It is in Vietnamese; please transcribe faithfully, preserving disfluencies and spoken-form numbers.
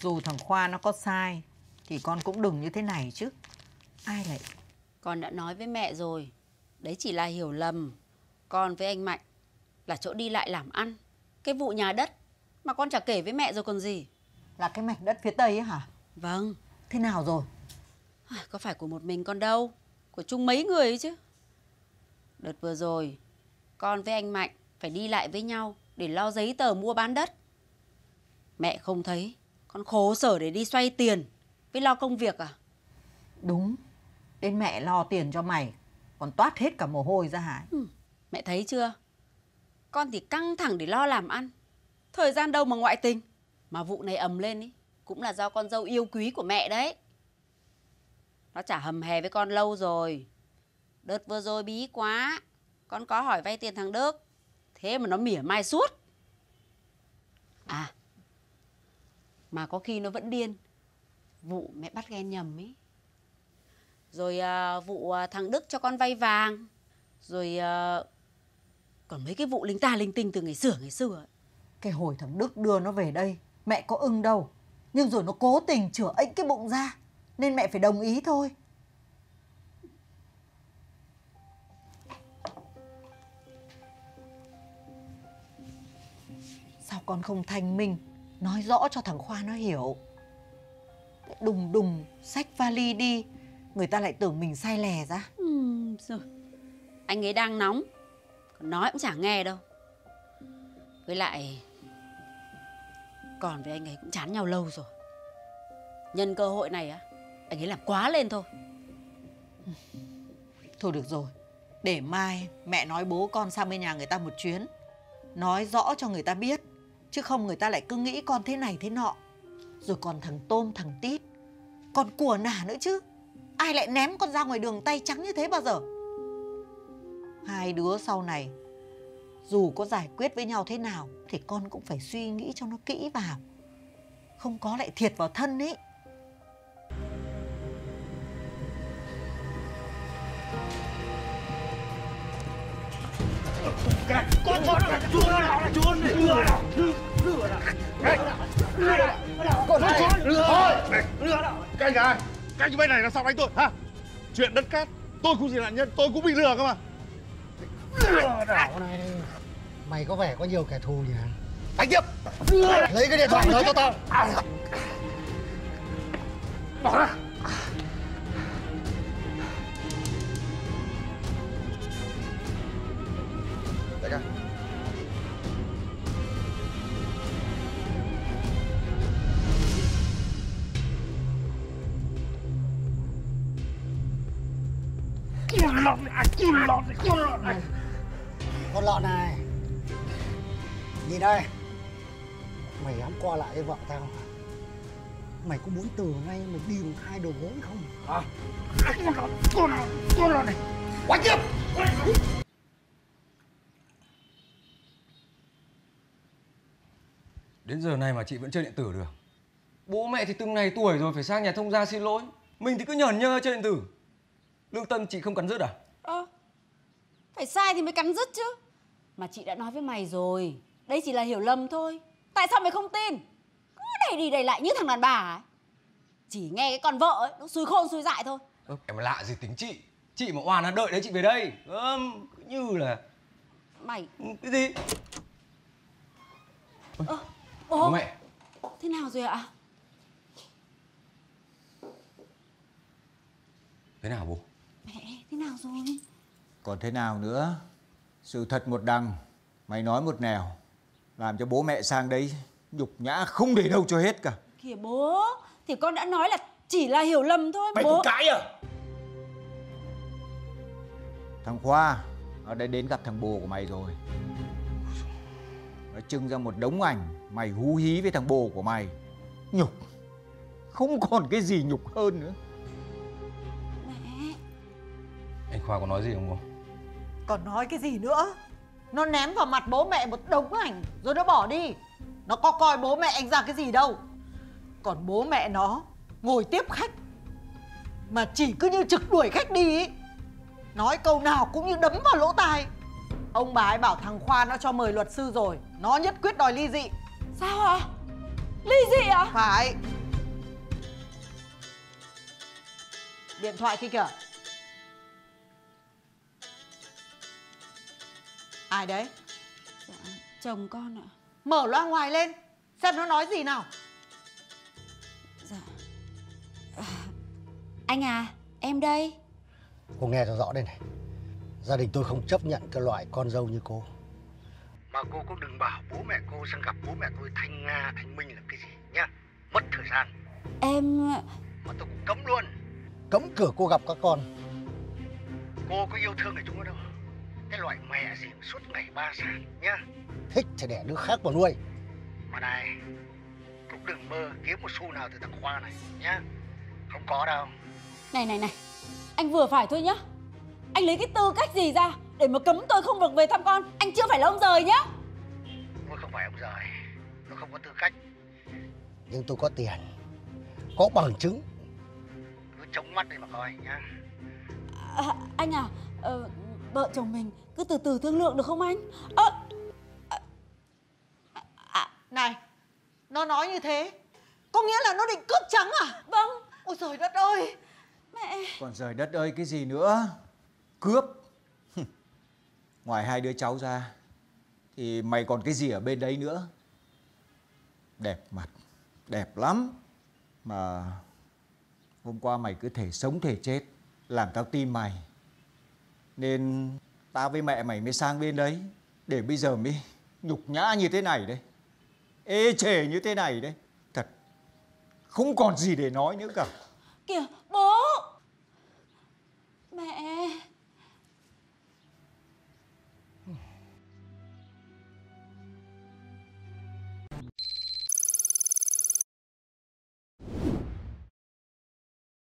Dù thằng Khoa nó có sai thì con cũng đừng như thế này chứ. Ai lại... Con đã nói với mẹ rồi, đấy chỉ là hiểu lầm. Con với anh Mạnh là chỗ đi lại làm ăn. Cái vụ nhà đất mà con chả kể với mẹ rồi còn gì. Là cái mảnh đất phía Tây ấy hả? Vâng. Thế nào rồi? Có phải của một mình con đâu, của chung mấy người ấy chứ. Đợt vừa rồi con với anh Mạnh phải đi lại với nhau để lo giấy tờ mua bán đất. Mẹ không thấy, con khổ sở để đi xoay tiền với lo công việc à? Đúng, đến mẹ lo tiền cho mày còn toát hết cả mồ hôi ra hả? Ừ, mẹ thấy chưa? Con thì căng thẳng để lo làm ăn, thời gian đâu mà ngoại tình. Mà vụ này ầm lên ý, cũng là do con dâu yêu quý của mẹ đấy. Nó chả hầm hè với con lâu rồi. Đợt vừa rồi bí quá, con có hỏi vay tiền thằng Đức, thế mà nó mỉa mai suốt. À, mà có khi nó vẫn điên vụ mẹ bắt ghen nhầm ấy. Rồi à, vụ à, thằng Đức cho con vay vàng. Rồi à, còn mấy cái vụ linh ta linh tinh từ ngày xưa ngày xưa ấy. Cái hồi thằng Đức đưa nó về đây mẹ có ưng đâu, nhưng rồi nó cố tình chửa ếch cái bụng ra nên mẹ phải đồng ý thôi. Sao con không thanh minh nói rõ cho thằng Khoa nó hiểu? Đùng đùng xách vali đi, người ta lại tưởng mình sai lè ra. Ừ, rồi. Anh ấy đang nóng, còn nói cũng chả nghe đâu. Với lại còn với anh ấy cũng chán nhau lâu rồi. Nhân cơ hội này á, anh ấy làm quá lên thôi. Thôi được rồi, để mai mẹ nói bố con sang bên nhà người ta một chuyến, nói rõ cho người ta biết, chứ không người ta lại cứ nghĩ con thế này thế nọ. Rồi còn thằng Tôm thằng Tít, còn của nả nữa chứ. Ai lại ném con ra ngoài đường tay trắng như thế bao giờ? Hai đứa sau này dù có giải quyết với nhau thế nào thì con cũng phải suy nghĩ cho nó kỹ vào, không có lại thiệt vào thân ấy. Con con là chuồn là chuồn này, lừa nào, lừa nào, lừa nào, con này lừa thôi, lừa nào. Các anh à, các anh như bên này là sao đánh tôi hả? Chuyện đất cát, tôi cũng gì nạn nhân, tôi cũng bị lừa cơ mà. Lừa đảo này, mày có vẻ có nhiều kẻ thù nhỉ? Đánh tiếp. Lấy cái điện thoại đó cho tao. Bỏ ra. Đại ca. Con lợn này, con lợn này, con lợn này. Con lợn này, nhìn đây, mày dám qua lại với vợ tao hả? Mày có muốn từ ngay mày đi một hai đầu gối không? À, con lợn, con lợn, con lợn này, quay tiếp. Đến giờ này mà chị vẫn chơi điện tử được. Bố mẹ thì từng này tuổi rồi phải sang nhà thông gia xin lỗi. Mình thì cứ nhởn nhơ chơi điện tử. Lương tâm chị không cắn rứt à? Ờ, phải sai thì mới cắn rứt chứ. Mà chị đã nói với mày rồi, đây chỉ là hiểu lầm thôi. Tại sao mày không tin? Cứ đầy đi đầy lại như thằng đàn bà ấy. Chỉ nghe cái con vợ ấy, nó xui khôn xui dại thôi. Ơ, em lạ gì tính chị. Chị mà oan là đợi đấy chị về đây. Ơ, cứ như là... Mày... Cái gì? Ơ, bố, bố mẹ. Thế nào rồi ạ? Thế nào bố? Mẹ, thế nào rồi? Còn thế nào nữa? Sự thật một đằng, mày nói một nẻo, làm cho bố mẹ sang đấy nhục nhã không để đâu cho hết cả. Kìa bố, thì con đã nói là chỉ là hiểu lầm thôi. Mày bố... cũng cãi à? Thằng Khoa, nó đã đến gặp thằng bồ của mày rồi. Nó trưng ra một đống ảnh mày hú hí với thằng bồ của mày. Nhục, không còn cái gì nhục hơn nữa. Mẹ. Anh Khoa có nói gì không bố? Còn nói cái gì nữa? Nó ném vào mặt bố mẹ một đống ảnh rồi nó bỏ đi. Nó có coi bố mẹ anh ra cái gì đâu. Còn bố mẹ nó ngồi tiếp khách mà chỉ cứ như trực đuổi khách đi ý. Nói câu nào cũng như đấm vào lỗ tai. Ông bà ấy bảo thằng Khoa nó cho mời luật sư rồi, nó nhất quyết đòi ly dị. Sao ạ? À? Ly dị ạ? À? Phải. Điện thoại kia kìa. Ai đấy? Dạ, chồng con ạ. Mở loa ngoài lên, xem nó nói gì nào. Dạ. À, anh à, em đây. Cô nghe cho rõ đây này. Gia đình tôi không chấp nhận cái loại con dâu như cô. Mà cô cũng đừng bảo bố mẹ cô sang gặp bố mẹ tôi Thanh Nga, Thanh Minh là cái gì nhá. Mất thời gian. Em... Mà tôi cũng cấm luôn. Cấm cửa cô gặp các con. Cô có yêu thương người chúng nó đâu. Cái loại mẹ gì suốt ngày ba sản nhá. Thích thì đẻ đứa khác vào nuôi. Mà này, cũng đừng mơ kiếm một xu nào từ thằng Khoa này nhá. Không có đâu. Này này này, anh vừa phải thôi nhá. Anh lấy cái tư cách gì ra để mà cấm tôi không được về thăm con? Anh chưa phải là ông giời nhá. Tôi không phải ông giời, tôi không có tư cách. Nhưng tôi có tiền, có bằng chứng. Cứ chống mắt đi mà coi nhá. À, anh à, ờ, vợ chồng mình cứ từ từ thương lượng được không anh? Ờ, à, À, này, nó nói như thế có nghĩa là nó định cướp trắng à? vâng. Ôi trời đất ơi. Mẹ. Còn trời đất ơi cái gì nữa? Cướp. Ngoài hai đứa cháu ra thì mày còn cái gì ở bên đấy nữa? Đẹp mặt, đẹp lắm. Mà hôm qua mày cứ thể sống thể chết, làm tao tin mày. Nên tao với mẹ mày mới sang bên đấy, để bây giờ mới nhục nhã như thế này đấy, ê chề như thế này đấy. Thật không còn gì để nói nữa cả. Kìa, bố. Mẹ.